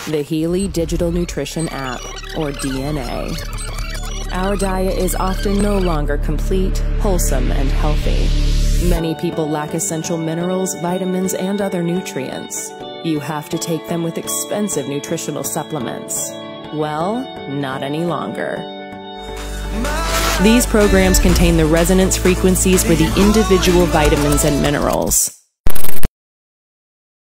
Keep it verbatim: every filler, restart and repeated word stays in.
the HEALY Digital Nutrition App, or D N A. Our diet is often no longer complete, wholesome, and healthy. Many people lack essential minerals, vitamins, and other nutrients. You have to take them with expensive nutritional supplements. Well, not any longer. These programs contain the resonance frequencies for the individual vitamins and minerals.